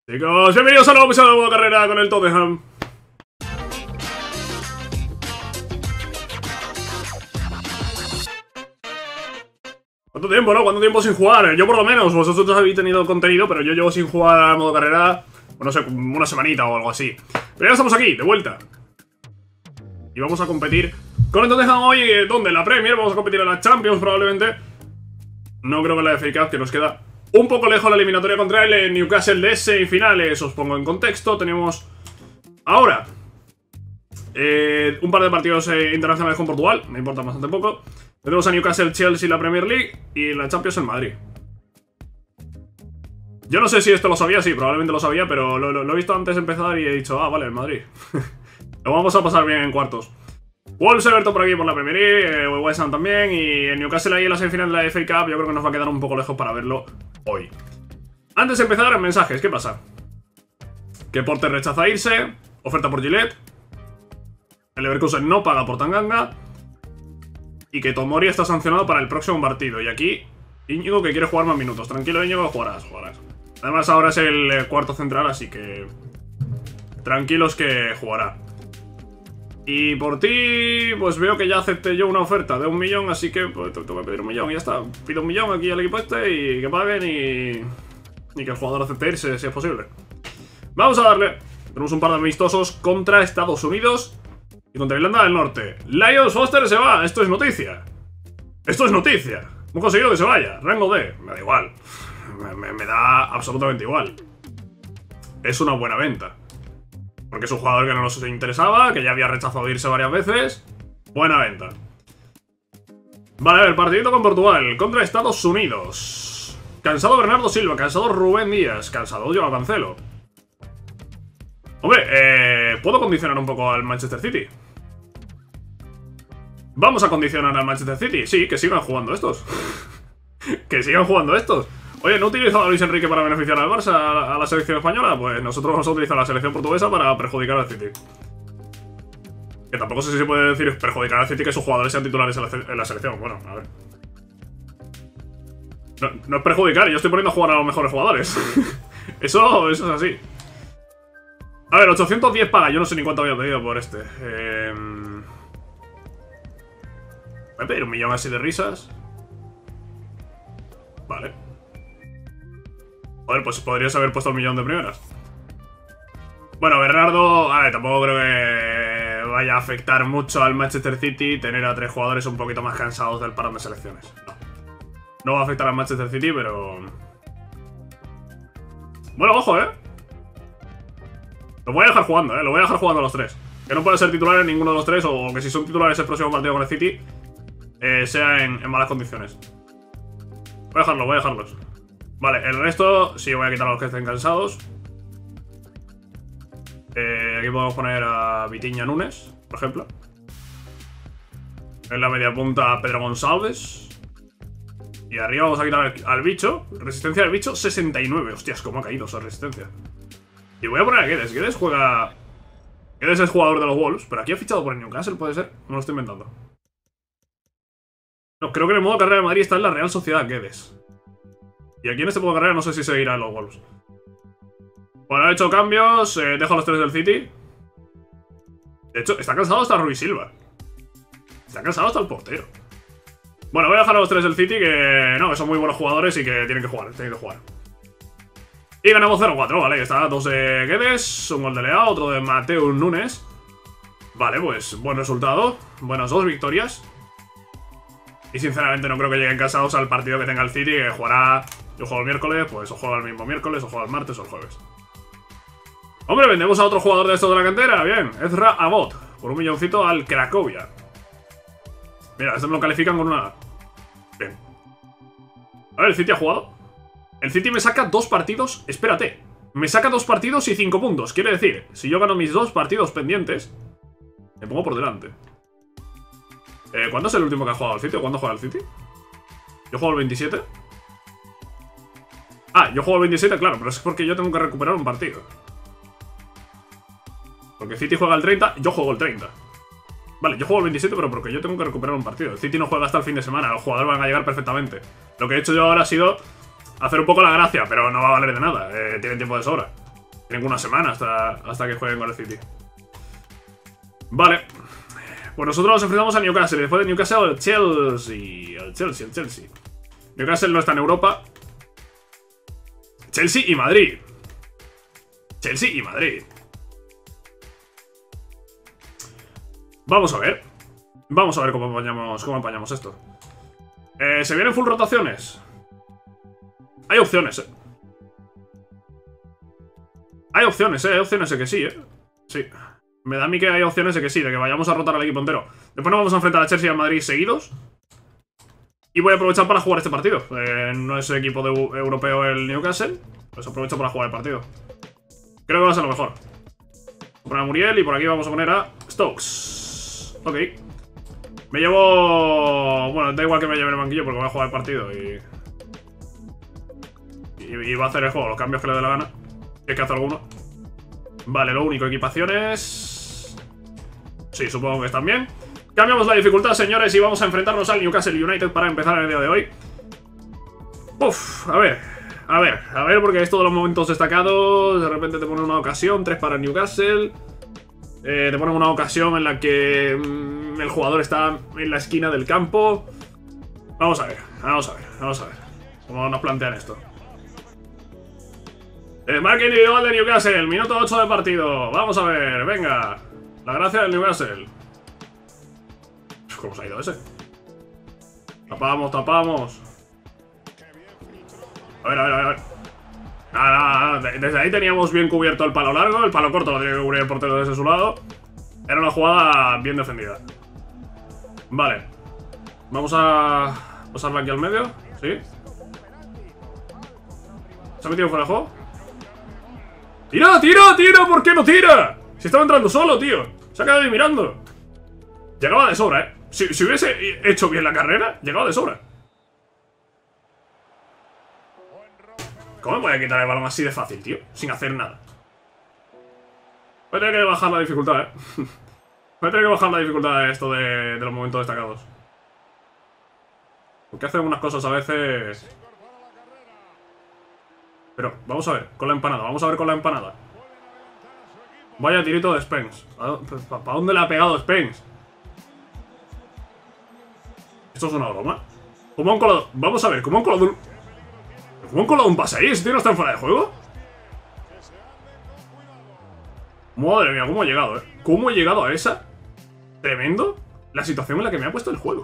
Chicos, bienvenidos a un nuevo episodio de Modo Carrera con el Tottenham. ¿Cuánto tiempo, no? ¿Cuánto tiempo sin jugar? Yo por lo menos, vosotros habéis tenido contenido, pero yo llevo sin jugar a Modo Carrera, pues no sé, una semanita o algo así. Pero ya estamos aquí, de vuelta. Y vamos a competir con el Tottenham hoy, ¿dónde? En la Premier, vamos a competir en la Champions probablemente. No creo que la FA Cup, que nos queda un poco lejos la eliminatoria contra el Newcastle de semifinales. Os pongo en contexto. Tenemos ahora un par de partidos internacionales con Portugal. Me importa bastante poco. Tenemos a Newcastle, Chelsea, la Premier League. Y la Champions en Madrid. Yo no sé si esto lo sabía. Sí, probablemente lo sabía. Pero lo he visto antes de empezar y he dicho, ah, vale, en Madrid. Lo vamos a pasar bien en cuartos. Wolves, Everton por aquí por la Premier League, West Ham también. Y el Newcastle ahí en la semifinal de la FA Cup. Yo creo que nos va a quedar un poco lejos para verlo hoy. Antes de empezar, mensajes. ¿Qué pasa? Que Porter rechaza irse. Oferta por Gillette. El Leverkusen no paga por Tanganga. Y que Tomori está sancionado para el próximo partido. Y aquí, Íñigo que quiere jugar más minutos. Tranquilo, Íñigo, jugarás. Además ahora es el cuarto central, así que tranquilos que jugará. Y por ti, pues veo que ya acepté yo una oferta de 1 millón, así que pues tengo que pedir 1 millón y ya está. Pido 1 millón aquí al equipo este y que paguen y que el jugador acepte irse si es posible. Vamos a darle. Tenemos un par de amistosos contra Estados Unidos y contra Irlanda del Norte. Lyle Foster se va, esto es noticia. Esto es noticia. Hemos conseguido que se vaya, rango D. Me da igual. Me da absolutamente igual. Es una buena venta. Porque es un jugador que no nos interesaba, que ya había rechazado irse varias veces. Buena venta. Vale, a ver, partidito con Portugal contra Estados Unidos. Cansado Bernardo Silva, cansado Rubén Díaz, cansado Joao Cancelo. Hombre, ¿puedo condicionar un poco al Manchester City? Vamos a condicionar al Manchester City. Sí, que sigan jugando estos. Que sigan jugando estos. Oye, ¿no he utilizado a Luis Enrique para beneficiar al Barça, a la selección española? Pues nosotros vamos a utilizar a la selección portuguesa para perjudicar al City. Que tampoco sé si se puede decir perjudicar al City que sus jugadores sean titulares en la selección. Bueno, a ver. No es perjudicar, yo estoy poniendo a jugar a los mejores jugadores. Eso es así. A ver, 810 paga, yo no sé ni cuánto había pedido por este. Voy a pedir 1 millón así de risas. Vale. Joder, pues podrías haber puesto 1 millón de primeras. Bueno, Bernardo, a ver, tampoco creo que vaya a afectar mucho al Manchester City tener a 3 jugadores un poquito más cansados del parón de selecciones. No va a afectar al Manchester City, pero... Bueno, ojo, Lo voy a dejar jugando, Lo voy a dejar jugando a los 3. Que no puede ser titular en ninguno de los 3, o que si son titulares el próximo partido con el City, sea en malas condiciones. Voy a dejarlos. Vale, el resto sí voy a quitar a los que estén cansados. Aquí podemos poner a Vitinha Núñez, por ejemplo. En la media punta a Pedro González. Y arriba vamos a quitar al bicho. Resistencia del bicho 69. Hostias, cómo ha caído esa resistencia. Y voy a poner a Guedes. Guedes juega... Guedes es jugador de los Wolves, pero aquí ha fichado por el Newcastle, ¿puede ser? No lo estoy inventando. No, creo que en el modo carrera de Madrid está en la Real Sociedad Guedes. Y aquí en este modo carrera no sé si seguirá en los Wolves. Bueno, he hecho cambios. Dejo a los 3 del City. De hecho, está cansado hasta Rui Silva. Está cansado hasta el portero. Bueno, voy a dejar a los 3 del City que son muy buenos jugadores y que tienen que jugar. Y ganamos 0-4, vale. Está 2 de Guedes, un gol de Leao, otro de Mateus Núñez. Vale, pues buen resultado. Buenas 2 victorias. Y sinceramente no creo que lleguen cansados al partido que tenga el City, que jugará... Yo juego el miércoles, pues o juego el mismo miércoles, o juego el martes o el jueves. Hombre, vendemos a otro jugador de estos de la cantera, bien. Ezra Abbott, por 1 milloncito al Cracovia. Mira, este me lo califican con una... Bien. A ver, ¿el City ha jugado? El City me saca 2 partidos... Espérate. Me saca 2 partidos y 5 puntos. Quiere decir, si yo gano mis 2 partidos pendientes, me pongo por delante. ¿Cuándo es el último que ha jugado el City? ¿O cuándo juega el City? Yo juego el 27. Ah, yo juego el 27, claro, pero es porque yo tengo que recuperar un partido. Porque el City juega el 30, yo juego el 30. Vale, yo juego el 27, pero porque yo tengo que recuperar un partido. El City no juega hasta el fin de semana, los jugadores van a llegar perfectamente. Lo que he hecho yo ahora ha sido hacer un poco la gracia, pero no va a valer de nada, tienen tiempo de sobra. Tienen una semana hasta que jueguen con el City. Vale. Pues nosotros nos enfrentamos a Newcastle. Y después de Newcastle, el Chelsea. El Chelsea. Newcastle no está en Europa. Chelsea y Madrid. Chelsea y Madrid. Vamos a ver. Vamos a ver cómo apañamos esto. ¿Se vienen full rotaciones? Hay opciones, Hay opciones de que sí, Sí. Me da a mí que hay opciones de que sí, de que vayamos a rotar al equipo entero. Después nos vamos a enfrentar a Chelsea y a Madrid seguidos. Y voy a aprovechar para jugar este partido. No es equipo europeo el Newcastle. Pues aprovecho para jugar el partido. Creo que va a ser lo mejor. Vamos a poner a Muriel y por aquí vamos a poner a Stokes. Ok. Me llevo... Bueno, da igual que me lleve el banquillo porque voy a jugar el partido y va a hacer el juego, los cambios que le dé la gana. Si es que hace alguno. Vale, lo único, equipaciones... Sí, supongo que están bien. Cambiamos la dificultad, señores, y vamos a enfrentarnos al Newcastle United para empezar el día de hoy. Uf, a ver, porque es todos los momentos destacados. De repente te ponen una ocasión, 3 para el Newcastle. Te ponen una ocasión en la que el jugador está en la esquina del campo. Vamos a ver cómo nos plantean esto. Marca individual de Newcastle, minuto 8 de partido. Vamos a ver, venga. La gracia del Newcastle. ¿Cómo se ha ido ese? Tapamos. A ver. Nada. Desde ahí teníamos bien cubierto el palo largo. El palo corto lo tiene que cubrir el portero desde su lado. Era una jugada bien defendida. Vale. Vamos a pasarla aquí al medio. ¿Sí? ¿Se ha metido fuera de juego? ¡Tira! ¿Por qué no tira? Si estaba entrando solo, tío. Se ha quedado ahí mirando. Llegaba de sobra, Si hubiese hecho bien la carrera, llegaba de sobra. ¿Cómo me voy a quitar el balón así de fácil, tío? Sin hacer nada. Voy a tener que bajar la dificultad, Voy a tener que bajar la dificultad de esto de los momentos destacados. Porque hacen unas cosas a veces... Pero, vamos a ver, con la empanada. Vaya tirito de Spence. ¿Para dónde le ha pegado Spence? ¿Esto es una broma? ¿Cómo han colado? Vamos a ver, ¿cómo han colado un pase ahí? ¿Ese tío no está en fuera de juego? Madre mía, ¿cómo he llegado, ¿Cómo he llegado a esa? Tremendo la situación en la que me ha puesto el juego.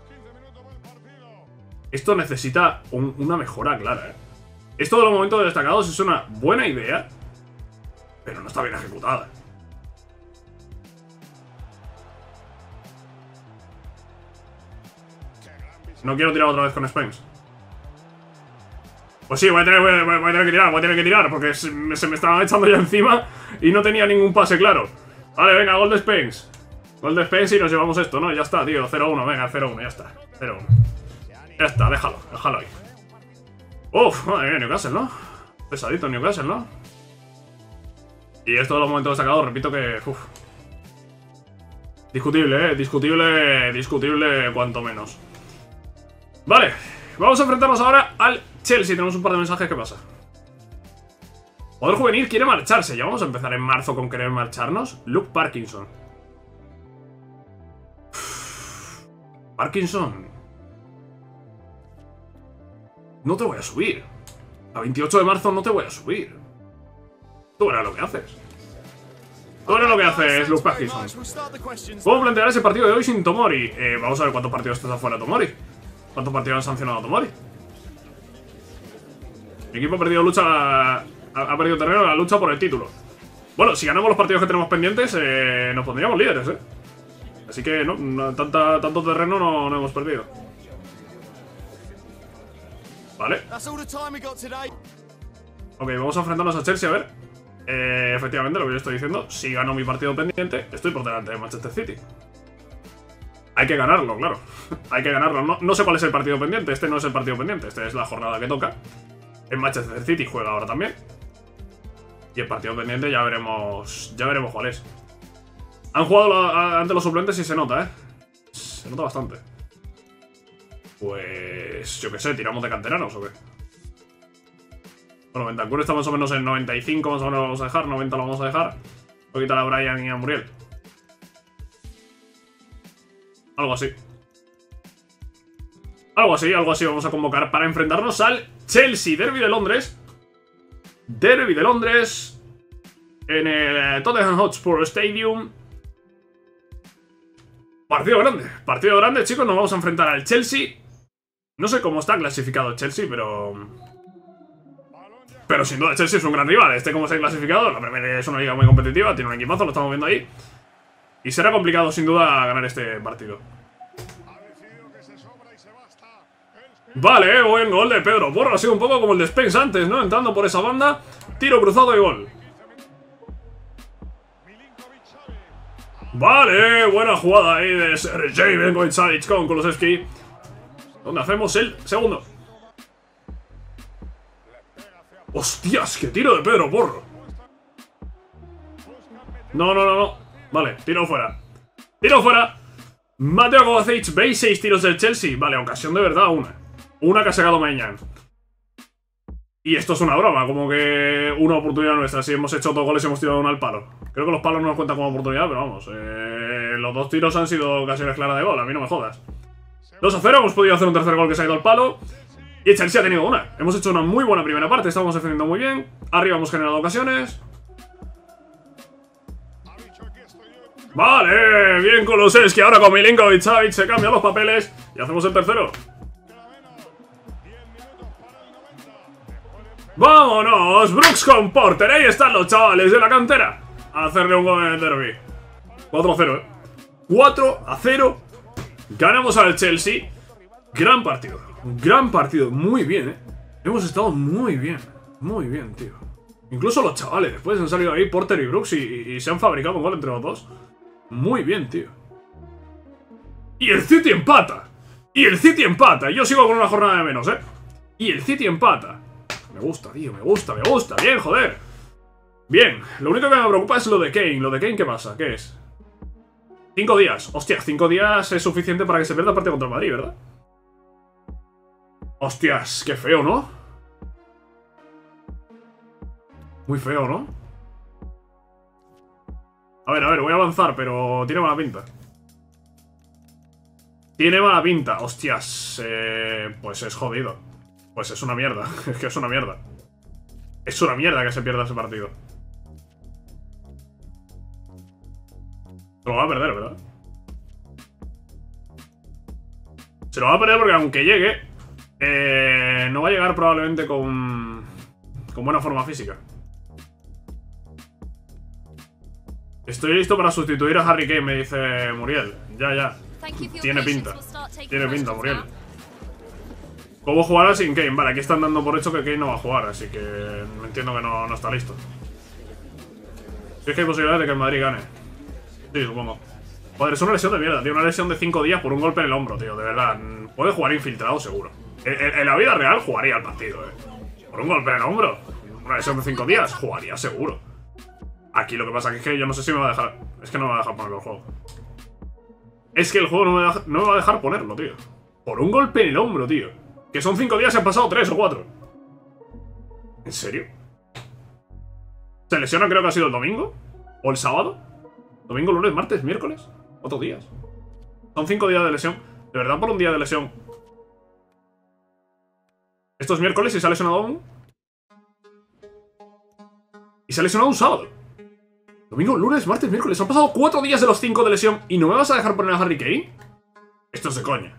Esto necesita una mejora clara, Esto de los momentos destacados es una buena idea, pero no está bien ejecutada. No quiero tirar otra vez con Spence. Pues sí, voy a tener que tirar, porque se me estaba echando ya encima y no tenía ningún pase claro. Vale, venga, gol de Spence. Gol de Spence y nos llevamos esto, ¿no? Ya está, tío, 0-1, venga, 0-1, ya está. 0-1. Ya está, déjalo ahí. Uf, madre mía, Newcastle, ¿no? Pesadito Newcastle, ¿no? Y esto de los momentos destacados, repito que... Uf. Discutible, discutible cuanto menos. Vale, vamos a enfrentarnos ahora al Chelsea. Tenemos un par de mensajes, ¿qué pasa? Jugador juvenil quiere marcharse. Ya vamos a empezar en marzo con querer marcharnos. Luke Parkinson. Parkinson. No te voy a subir. A 28 de marzo no te voy a subir. Tú verás lo que haces. Luke Parkinson. ¿Cómo plantear ese partido de hoy sin Tomori? Vamos a ver cuántos partidos está fuera Tomori. ¿Cuántos partidos han sancionado a Tomori? Mi equipo ha perdido ha perdido terreno en la lucha por el título. Bueno, si ganamos los partidos que tenemos pendientes, nos pondríamos líderes, Así que tanto terreno no hemos perdido. Vale. Ok, vamos a enfrentarnos a Chelsea, a ver. Efectivamente, lo que yo estoy diciendo. Si gano mi partido pendiente, estoy por delante de Manchester City. Hay que ganarlo, claro. Hay que ganarlo. No sé cuál es el partido pendiente. Este no es el partido pendiente. Este es la jornada que toca. En Manchester City juega ahora también. Y el partido pendiente ya veremos cuál es. Han jugado ante los suplentes y se nota, Se nota bastante. Pues... yo qué sé, ¿tiramos de canteranos o qué? Bueno, Bentancur está más o menos en 95, más o menos lo vamos a dejar. 90 lo vamos a dejar. Voy a quitar a Brian y a Muriel. Algo así. Algo así vamos a convocar para enfrentarnos al Chelsea. Derby de Londres. Derby de Londres. En el Tottenham Hotspur Stadium. Partido grande, chicos. Nos vamos a enfrentar al Chelsea. No sé cómo está clasificado el Chelsea, pero sin duda el Chelsea es un gran rival. Este como está clasificado, la Premier es una liga muy competitiva. Tiene un equipazo, lo estamos viendo ahí. Y será complicado sin duda ganar este partido. Vale, buen gol de Pedro Porro. Ha sido un poco como el de Spence antes, ¿no? Entrando por esa banda. Tiro cruzado y gol. Vale, buena jugada ahí de Sergej Milinkovic-Savic con Kulusevski. ¿Dónde hacemos el segundo? ¡Hostias! ¡Qué tiro de Pedro Porro! No. Vale, tiro fuera. Tiro fuera. Mateo Kovacic, veis 6 tiros del Chelsea. Vale, ocasión de verdad, una que ha sacado Maignan. Y esto es una broma, como que una oportunidad nuestra. Si hemos hecho 2 goles y hemos tirado uno al palo. Creo que los palos no nos cuentan como oportunidad, pero vamos. Los 2 tiros han sido ocasiones claras de gol, a mí no me jodas. 2-0, hemos podido hacer un tercer gol que se ha ido al palo. Y el Chelsea ha tenido una. Hemos hecho una muy buena primera parte, estamos defendiendo muy bien. Arriba hemos generado ocasiones. Vale, bien Kulusevski. Ahora con Milinkovic-Savic se cambian los papeles. Y hacemos el tercero. ¡Vámonos! Brooks con Porter. Ahí están los chavales de la cantera. A hacerle un gol en el derby. 4-0, 4-0. Ganamos al Chelsea. Gran partido. Muy bien, Hemos estado muy bien, tío. Incluso los chavales, después han salido ahí Porter y Brooks y se han fabricado un gol entre los dos. Muy bien, tío. Y el City empata. Yo sigo con una jornada de menos, Y el City empata. Me gusta, tío, me gusta. Bien, joder. Bien, lo único que me preocupa es lo de Kane. ¿Lo de Kane qué pasa? ¿Qué es? 5 días. Hostia, 5 días es suficiente para que se pierda el partido contra el Madrid, ¿verdad? Hostias, qué feo, ¿no? Muy feo, ¿no? A ver, voy a avanzar, pero tiene mala pinta. Hostias, pues es jodido. Pues es una mierda. Es que es una mierda. Es una mierda que se pierda ese partido. Se lo va a perder, ¿verdad? Se lo va a perder porque aunque llegue, no va a llegar probablemente con buena forma física. Estoy listo para sustituir a Harry Kane, me dice Muriel. Ya. Tiene pinta, Muriel. ¿Cómo jugará sin Kane? Vale, aquí están dando por hecho que Kane no va a jugar, así que entiendo que no está listo. Si es que hay posibilidades de que el Madrid gane. Sí, supongo. Joder, es una lesión de mierda, tío. Una lesión de 5 días por un golpe en el hombro, tío. De verdad. Puede jugar infiltrado, seguro. En la vida real jugaría el partido, Por un golpe en el hombro. Una lesión de 5 días, jugaría seguro. Aquí lo que pasa es que yo no sé si me va a dejar. Es que no me va a dejar ponerlo el juego. Es que el juego no me va a dejar ponerlo, tío. Por un golpe en el hombro, tío. Que son 5 días y han pasado 3 o 4. ¿En serio? ¿Se lesiona creo que ha sido el domingo? ¿O el sábado? ¿Domingo, lunes, martes, miércoles? 4 días. Son 5 días de lesión. ¿De verdad por un día de lesión? ¿Esto es miércoles y se ha lesionado aún? Y se ha lesionado un sábado. Domingo, lunes, martes, miércoles. Han pasado 4 días de los 5 de lesión y no me vas a dejar poner a Harry Kane. Esto es de coña.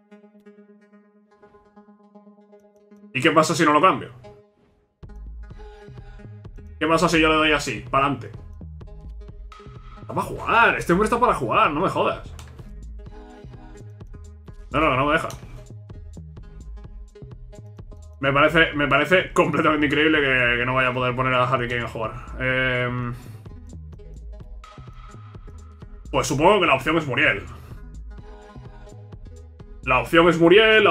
¿Y qué pasa si no lo cambio? ¿Qué pasa si yo le doy así, para adelante? Está para jugar, este hombre está para jugar, no me jodas. No me deja. Me parece completamente increíble que no vaya a poder poner a Harry Kane a jugar. Pues supongo que la opción es Muriel. La opción es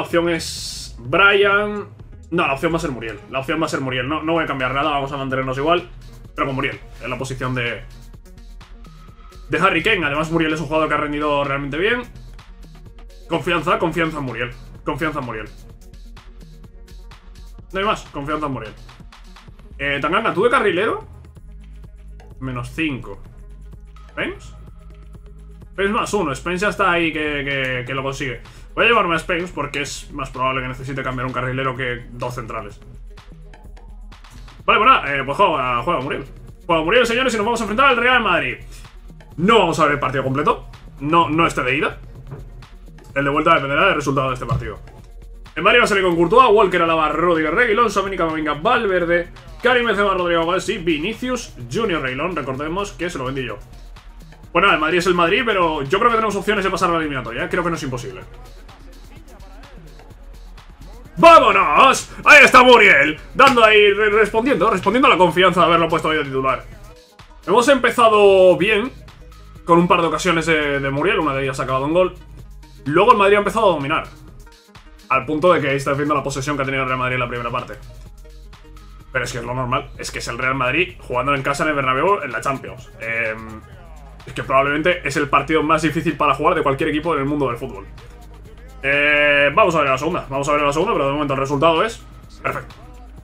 Brian. No, la opción va a ser Muriel. No voy a cambiar nada, vamos a mantenernos igual. Pero con Muriel, en la posición de Harry Kane. Además, Muriel es un jugador que ha rendido realmente bien. Confianza en Muriel. No hay más, confianza en Muriel. Tanganga, ¿tú de carrilero? Menos 5. ¿Spence? Spence más 1. Spence ya está ahí que lo consigue. Voy a llevarme a Spence porque es más probable que necesite cambiar un carrilero que 2 centrales. Vale, pues nada, pues juega Muriel. Juega Muriel, señores, y nos vamos a enfrentar al Real Madrid. No vamos a ver el partido completo. No este de ida. El de vuelta dependerá del resultado de este partido. El Madrid va a salir con Courtois, Walker, Alaba, Rudiger, Reguilón, Tchouaméni, Camavinga, Valverde, Karim Benzema, Rodrigo Gómez y Vinicius Junior. Reguilón, recordemos que se lo vendí yo. Bueno, el Madrid es el Madrid, pero yo creo que tenemos opciones de pasar a la eliminatoria, ¿eh? Creo que no es imposible. ¡Vámonos! Ahí está Muriel, dando ahí, respondiendo a la confianza de haberlo puesto ahí de titular. Hemos empezado bien, con un par de ocasiones de Muriel, una de ellas ha acabado en gol. Luego el Madrid ha empezado a dominar, al punto de que ahí está viendo la posesión que ha tenido el Real Madrid en la primera parte. Pero es que es lo normal, es que es el Real Madrid jugando en casa en el Bernabéu en la Champions. Es que probablemente es el partido más difícil para jugar de cualquier equipo en el mundo del fútbol. Vamos a ver la segunda, pero de momento el resultado es perfecto.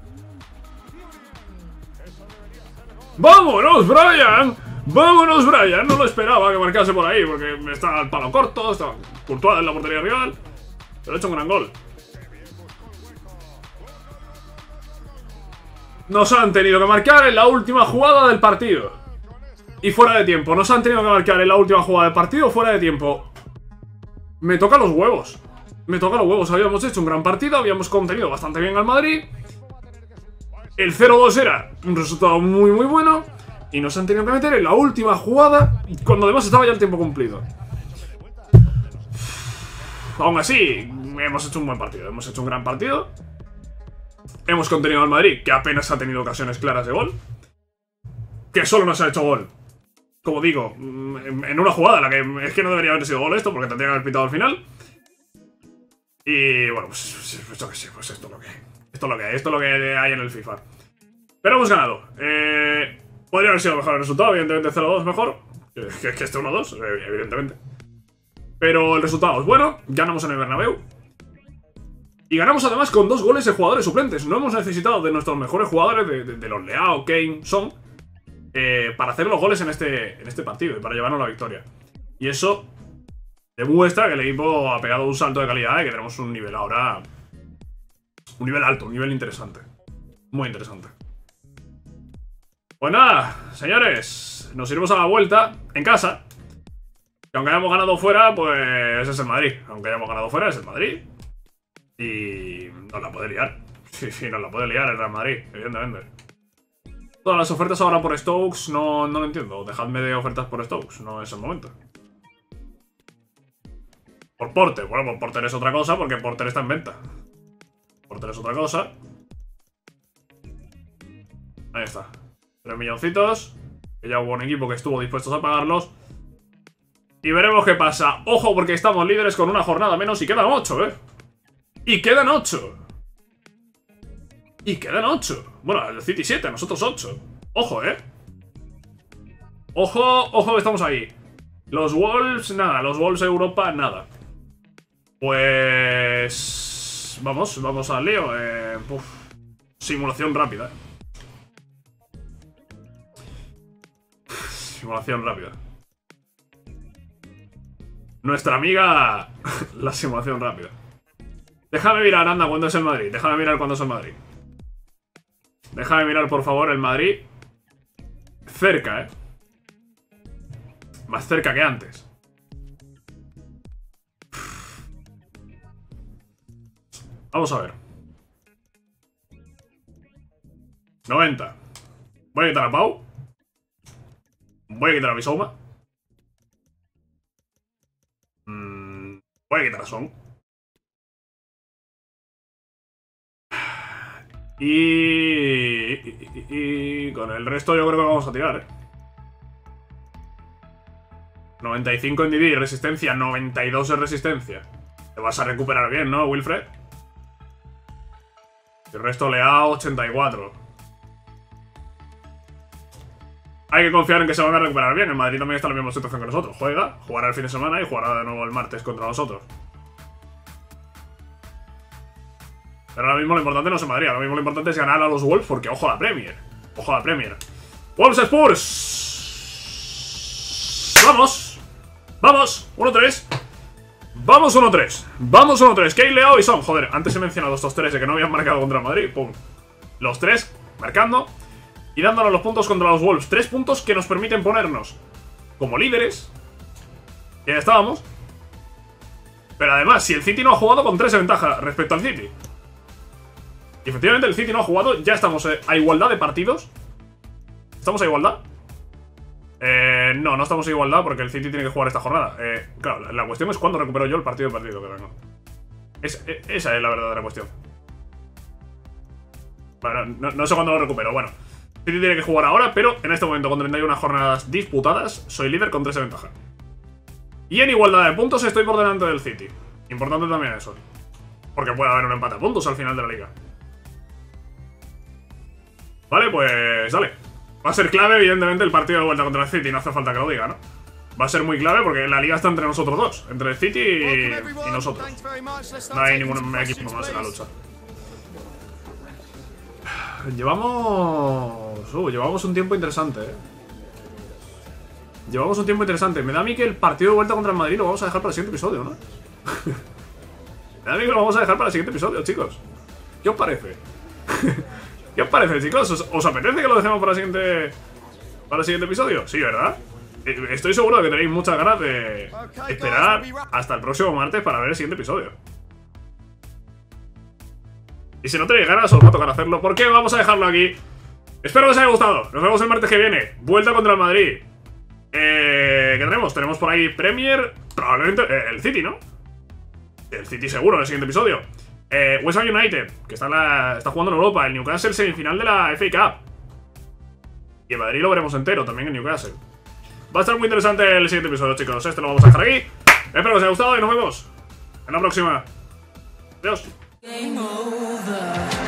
¡Vámonos, Brian! ¡Vámonos, Brian! No lo esperaba que marcase por ahí, porque está al palo corto, está Courtois en la portería rival. Pero ha hecho un gran gol. Nos han tenido que marcar en la última jugada del partido. Y fuera de tiempo. Nos han tenido que marcar en la última jugada del partido fuera de tiempo. Me toca los huevos. Me toca los huevos. Habíamos hecho un gran partido, habíamos contenido bastante bien al Madrid. El 0-2 era un resultado muy bueno. Y nos han tenido que meter en la última jugada, cuando además estaba ya el tiempo cumplido. Aún así, hemos hecho un buen partido. Hemos hecho un gran partido. Hemos contenido al Madrid, que apenas ha tenido ocasiones claras de gol. Que solo nos ha hecho gol, como digo, en una jugada en la que es que no debería haber sido gol esto, porque tendría que haber pitado al final. Y bueno, pues yo qué sé, pues esto es lo que hay. Esto es lo que hay en el FIFA. Pero hemos ganado. Podría haber sido mejor el resultado, evidentemente 0-2 mejor que este 1-2, evidentemente. Pero el resultado es bueno, ganamos en el Bernabéu. Y ganamos además con 2 goles de jugadores suplentes. No hemos necesitado de nuestros mejores jugadores, de los Leao, Kane, Son, para hacer los goles en este partido y para llevarnos la victoria. Y eso demuestra que el equipo ha pegado un salto de calidad y que tenemos un nivel ahora... Un nivel alto, un nivel interesante. Muy interesante. Pues nada, señores, nos iremos a la vuelta en casa. Que aunque hayamos ganado fuera, pues es el Madrid. Aunque hayamos ganado fuera, es el Madrid. Y nos la puede liar. Sí, nos la puede liar el Real Madrid, evidentemente. Todas las ofertas ahora por Stokes, no lo entiendo. Dejadme de ofertas por Stokes, no es el momento. Por Porter, bueno, por Porter es otra cosa, porque Porter está en venta. Porter es otra cosa. Ahí está. 3 milloncitos. Que ya hubo un equipo que estuvo dispuestos a pagarlos. Y veremos qué pasa. Ojo, porque estamos líderes con una jornada menos y quedan 8, Y quedan 8. Y quedan 8. Bueno, el City 7, nosotros 8. Ojo, Ojo que estamos ahí. Los Wolves, nada. Los Wolves Europa, nada. Pues... Vamos al lío. Simulación rápida. Simulación rápida. Nuestra amiga... la simulación rápida. Déjame mirar, anda, cuándo es el Madrid. Déjame mirar cuándo es el Madrid. Déjame mirar, por favor, el Madrid. Cerca, Más cerca que antes. Vamos a ver. 90. Voy a quitar a Pau. Voy a quitar a Bissouma. Voy a quitar a Son. Y con el resto yo creo que vamos a tirar, 95 en DD y resistencia, 92 en resistencia. Te vas a recuperar bien, ¿no, Wilfred? El resto Leao, 84. Hay que confiar en que se van a recuperar bien. El Madrid también está en la misma situación que nosotros. Jugará el fin de semana y jugará de nuevo el martes contra nosotros. Pero ahora mismo lo importante no es el Madrid. Ahora mismo lo importante es ganar a los Wolves porque, ojo, la Premier. Ojo a la Premier. Wolves Spurs. Vamos. Vamos. 1-3. Vamos 1-3. Vamos 1-3. Kane, Leao y Son. Joder, antes he mencionado estos tres de que no habían marcado contra el Madrid. Pum. Los tres marcando y dándonos los puntos contra los Wolves. 3 puntos que nos permiten ponernos como líderes. Que ya estábamos. Pero además, si el City no ha jugado, con 3 de ventaja respecto al City. Y efectivamente el City no ha jugado. Ya estamos a igualdad de partidos. ¿Estamos a igualdad? No estamos a igualdad porque el City tiene que jugar esta jornada. Claro, la cuestión es cuándo recupero yo el partido perdido que vengo. Esa es la verdadera cuestión. Bueno, no sé cuándo lo recupero. Bueno, City tiene que jugar ahora, pero en este momento, con 31 jornadas disputadas, soy líder con 3 de ventaja. Y en igualdad de puntos estoy por delante del City. Importante también eso. Porque puede haber un empate a puntos al final de la liga. Vale, pues dale. Va a ser clave, evidentemente, el partido de vuelta contra el City. No hace falta que lo diga, ¿no? Va a ser muy clave porque la liga está entre nosotros dos. Entre el City y nosotros. No hay ningún equipo más en la lucha. Llevamos un tiempo interesante, Llevamos un tiempo interesante. Me da a mí que el partido de vuelta contra el Madrid lo vamos a dejar para el siguiente episodio, ¿no? Me da a mí que lo vamos a dejar para el siguiente episodio, chicos. ¿Qué os parece? ¿Qué os parece, chicos? ¿Os apetece que lo dejemos para el siguiente episodio? Sí, ¿verdad? Estoy seguro de que tenéis muchas ganas de esperar hasta el próximo martes para ver el siguiente episodio. Y si no tenéis ganas, os va a tocar hacerlo, porque vamos a dejarlo aquí. Espero que os haya gustado. Nos vemos el martes que viene. Vuelta contra el Madrid. ¿Qué tenemos? Tenemos por ahí Premier. Probablemente el City, ¿no? El City seguro en el siguiente episodio. West Ham United, que está jugando en Europa. El Newcastle semifinal de la FA Cup. Y el Madrid lo veremos entero también en Newcastle. Va a estar muy interesante el siguiente episodio, chicos. Este lo vamos a dejar aquí. Espero que os haya gustado y nos vemos en la próxima. Adiós. Game over.